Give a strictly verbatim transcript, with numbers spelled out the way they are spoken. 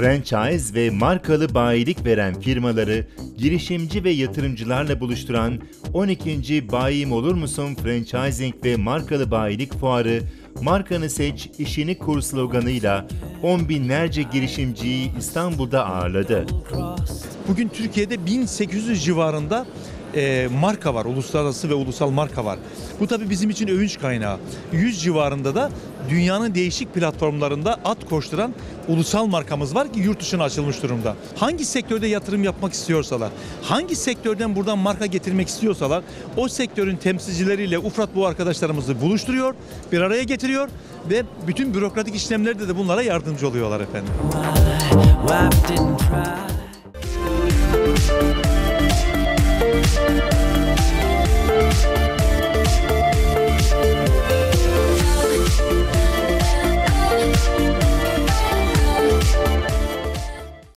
Franchise ve markalı bayilik veren firmaları girişimci ve yatırımcılarla buluşturan on ikinci Bayim Olur Musun Franchising ve Markalı Bayilik Fuarı, "Markanı seç, işini kur" sloganıyla on binlerce girişimciyi İstanbul'da ağırladı. Bugün Türkiye'de bin sekiz yüz civarında e, marka var, uluslararası ve ulusal marka var. Bu tabii bizim için övünç kaynağı. yüz civarında da dünyanın değişik platformlarında at koşturan ulusal markamız var ki yurt dışına açılmış durumda. Hangi sektörde yatırım yapmak istiyorsalar, hangi sektörden buradan marka getirmek istiyorsalar, o sektörün temsilcileriyle Ufrat bu arkadaşlarımızı buluşturuyor, bir araya getiriyor ve bütün bürokratik işlemlerde de bunlara yardımcı oluyorlar efendim.